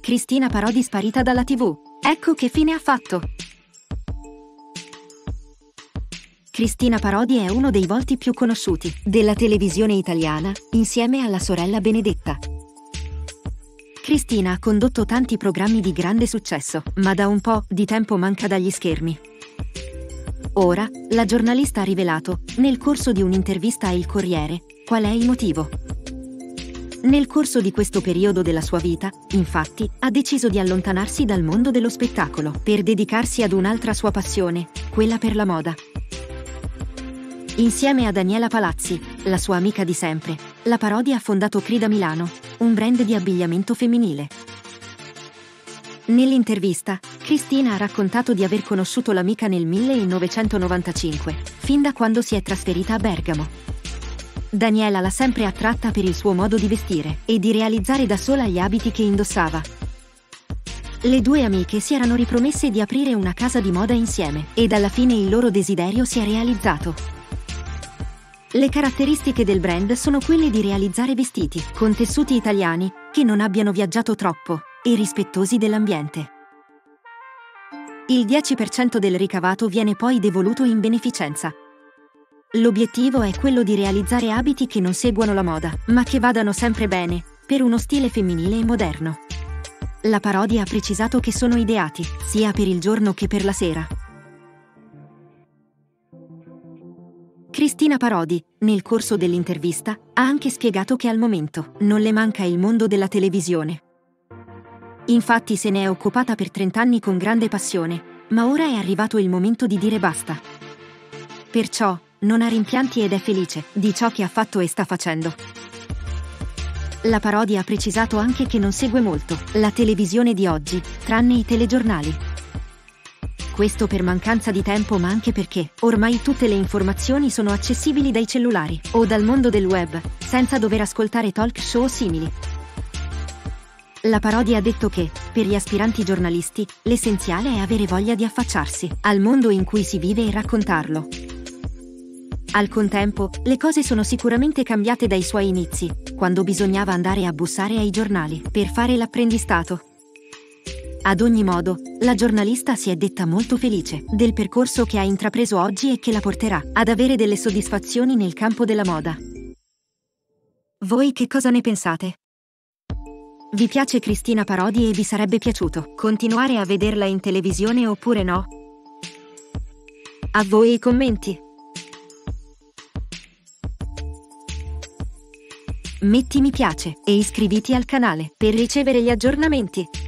Cristina Parodi sparita dalla TV. Ecco che fine ha fatto. Cristina Parodi è uno dei volti più conosciuti della televisione italiana, insieme alla sorella Benedetta. Cristina ha condotto tanti programmi di grande successo, ma da un po' di tempo manca dagli schermi. Ora, la giornalista ha rivelato, nel corso di un'intervista a Il Corriere, qual è il motivo. Nel corso di questo periodo della sua vita, infatti, ha deciso di allontanarsi dal mondo dello spettacolo per dedicarsi ad un'altra sua passione, quella per la moda. Insieme a Daniela Palazzi, la sua amica di sempre, la Parodi ha fondato Crida Milano, un brand di abbigliamento femminile. Nell'intervista, Cristina ha raccontato di aver conosciuto l'amica nel 1995, fin da quando si è trasferita a Bergamo. Daniela l'ha sempre attratta per il suo modo di vestire e di realizzare da sola gli abiti che indossava. Le due amiche si erano ripromesse di aprire una casa di moda insieme, ed alla fine il loro desiderio si è realizzato. Le caratteristiche del brand sono quelle di realizzare vestiti con tessuti italiani, che non abbiano viaggiato troppo, e rispettosi dell'ambiente. Il 10% del ricavato viene poi devoluto in beneficenza. L'obiettivo è quello di realizzare abiti che non seguano la moda, ma che vadano sempre bene, per uno stile femminile e moderno. La Parodi ha precisato che sono ideati, sia per il giorno che per la sera. Cristina Parodi, nel corso dell'intervista, ha anche spiegato che al momento non le manca il mondo della televisione. Infatti se ne è occupata per 30 anni con grande passione, ma ora è arrivato il momento di dire basta. Perciò, non ha rimpianti ed è felice di ciò che ha fatto e sta facendo. La Parodi ha precisato anche che non segue molto la televisione di oggi, tranne i telegiornali. Questo per mancanza di tempo, ma anche perché ormai tutte le informazioni sono accessibili dai cellulari o dal mondo del web, senza dover ascoltare talk show simili. La Parodi ha detto che, per gli aspiranti giornalisti, l'essenziale è avere voglia di affacciarsi al mondo in cui si vive e raccontarlo. Al contempo, le cose sono sicuramente cambiate dai suoi inizi, quando bisognava andare a bussare ai giornali per fare l'apprendistato. Ad ogni modo, la giornalista si è detta molto felice del percorso che ha intrapreso oggi e che la porterà ad avere delle soddisfazioni nel campo della moda. Voi che cosa ne pensate? Vi piace Cristina Parodi e vi sarebbe piaciuto continuare a vederla in televisione oppure no? A voi i commenti! Metti mi piace e iscriviti al canale per ricevere gli aggiornamenti.